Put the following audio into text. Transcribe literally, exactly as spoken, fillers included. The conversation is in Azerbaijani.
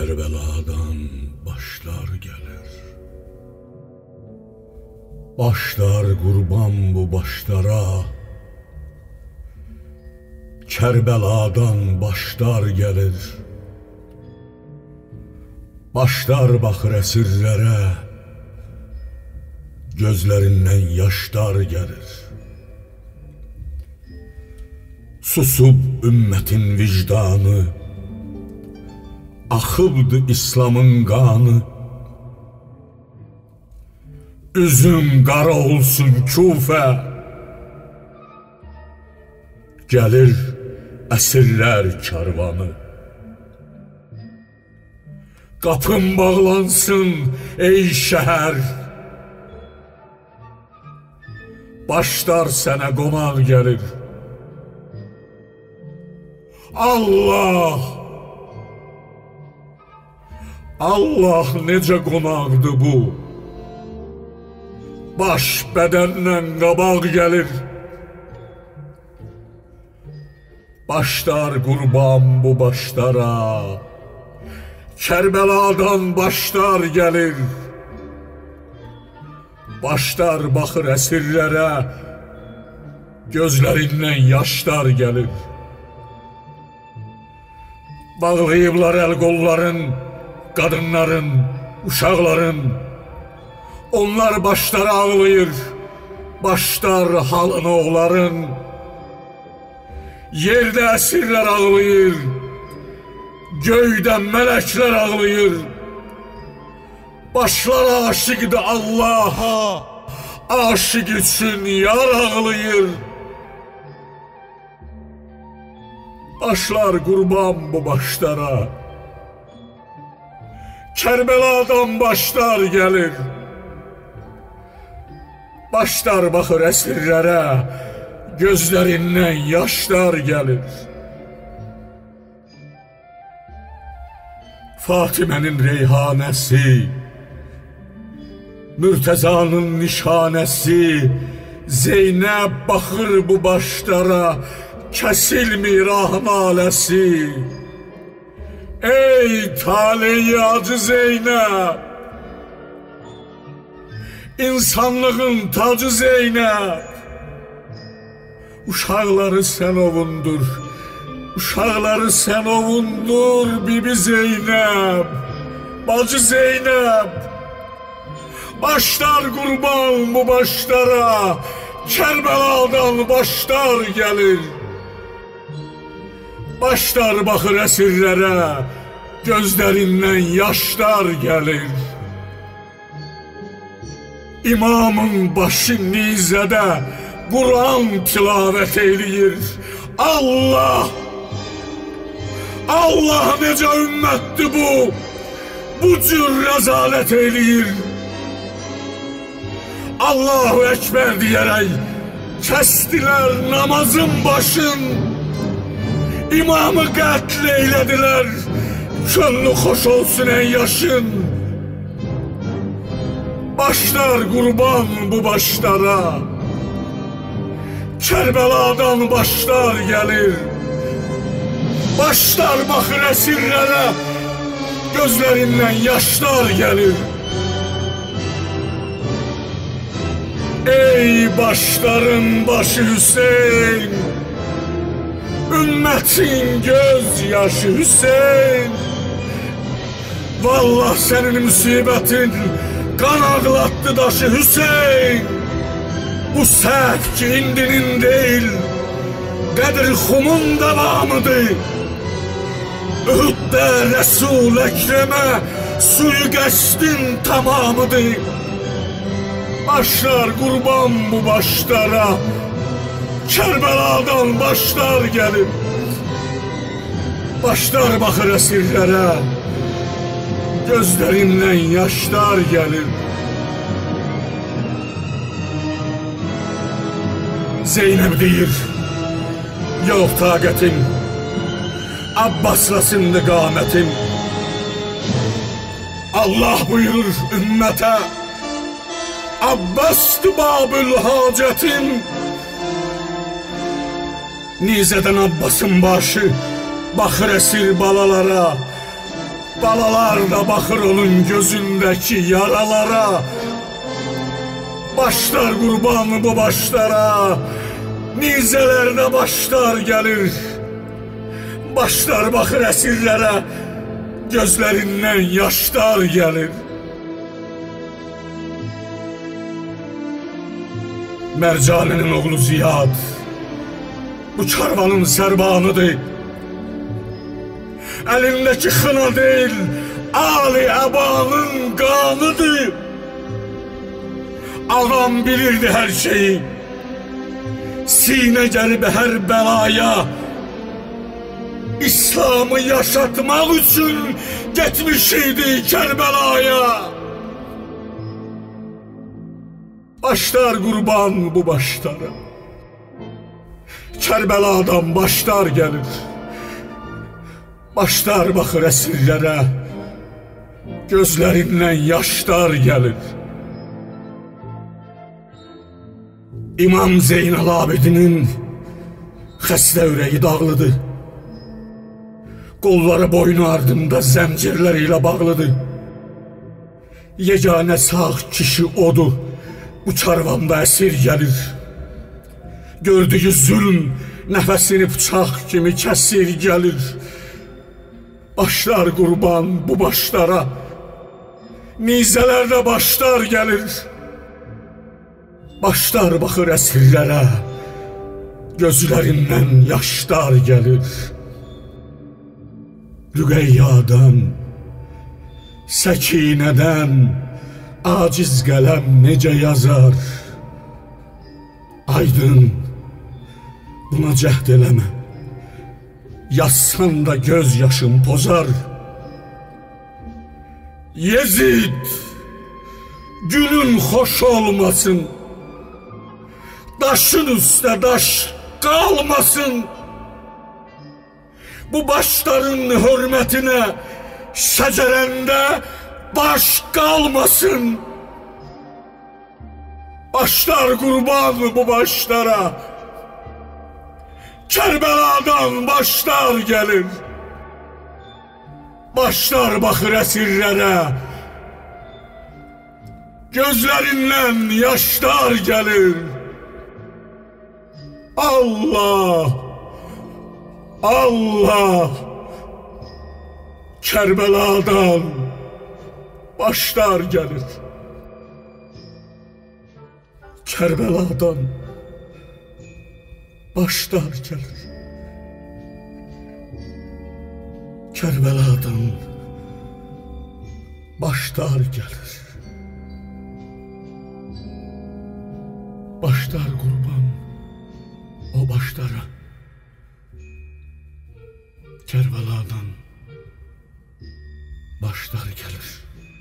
Kərbəladan başlar gəlir. Başlar qurban bu başlara, Kərbəladan başlar gəlir. Başlar baxır əsirlərə, gözlərindən yaşlar gəlir. Susub ümmətin vicdanı, axıbdı İslamın qanı. Üzüm qara olsun Kufə, gəlir əsirlər karvanı. Qapın bağlansın ey şəhər, başlar sənə qonaq gəlir. Allah, Allah necə qonaqdır bu, baş bədəndən qabaq gəlir. Başlar qurban bu başlara, Kərbəladan başlar gəlir. Başlar baxır əsirlərə, gözlərindən yaşlar gəlir. Bağlayıblar əl qolların, qadınların, uşaqların. Onlar başları ağlayır, başlar halını oğların. Yerdə əsirlər ağlayır, göydə mələklər ağlayır. Başlar aşıqdır Allaha, aşıq üçün yar ağlayır. Başlar qurban bu başlara, Kərbəladan başlar gəlir. Başlar baxır əsirlərə, gözlərindən yaşlar gəlir. Fatimənin reyhanəsi, Mürtəzanın nişanəsi, Zeynəb baxır bu başlara, kəsilmir ah naləsi. Ey taleyi acı Zeynəb, İnsanlığın tacı Zeynəb, uşaqları sən ovundur, uşaqları sən ovundur bibi Zeynəb, bacı Zeynəb. Başlar qurban bu başlara, Kərbəladan başlar gəlir. Başlar baxır əsirlərə, gözlərindən yaşlar gəlir. İmamın başı nizədə Quran tilavət eyləyir. Allah, Allah necə ümmətdir bu, bu cür rəzalət eyləyir. Allahu Ekber diyerek kestiler namazın başın, İmamı qətl eylediler, könlü xoş olsun ey yaşın. Başlar qurban bu başlara, Kərbəladan başlar gəlir. Başlar baxır əsirlərə, gözlərindən yaşlar gəlir. Ey başların başı Hüseyin, ümmətin göz yaşı Hüseyin. Vallah senin musibetin kan ağlattı daşı Hüseyin. Bu səhv ki indinin değil, Qədir-Xumun devamıdır. Ühddə Resul Ekrem'e suyu-qəsdin tamamıdır. Başlar qurban bu başlara, Kərbəladan başlar gəlir. Başlar baxır əsirlərə, gözlərindən yaşlar gəlir. Zeynəb deyir, yox taqətim, Abbaslasındı qamətim. Allah buyurur ümmətə, Abbasdı babül hacətim. Nizədən Abbasın başı baxır əsir balalara, Balalar da bakır onun gözündeki yaralara. Başlar kurban bu başlara, nizelerde başlar gelir. Başlar bakır esirlere, gözlerinden yaşlar gelir. Mercaninin oğlu Ziyad bu karvanın serbanıdır. Elindeki xına değil, Ali Əbanın qanıdır. Ağam bilirdi her şeyi, sinə gəlib hər bəlaya. İslamı yaşatmaq üçün getmiş idi Kərbəlaya. Başlar qurban bu başlara, Kərbəladan başlar gəlir. Başlar baxır əsirlərə, gözlərindən yaşlar gəlir. İmam Zeynal Abidinin xəstə ürəyi dağlıdır. Qolları boynu ardında zəncirlər ilə bağlıdır. Yeganə sağ kişi odur, bu karvanda əsir gəlir. Gördüyü zülm nəfəsini bıçaq kimi kəsir gəlir. Başlar qurban bu başlara, nizələrdə başlar gəlir. Başlar baxır əsirlərə, gözlərindən yaşlar gəlir. Rüqəyyadan, Səkinədən aciz qələm necə yazar? Aydın, buna cəhd eləmə, yazsan da göz yaşım pozar. Yezid, günün xoş olmasın, daşın üstə daş qalmasın. Bu başların hürmetine şəcərəndə baş qalmasın. Başlar qurban bu başlara, Kərbəladan başlar gəlir. Başlar baxır əsirlərə, gözlərindən yaşlar gəlir. Allah, Allah, Kərbəladan başlar gəlir. Kərbəladan başlar gəlir. Kərbəladan başlar gəlir. Başlar qurban o başlara, Kərbəladan başlar gəlir.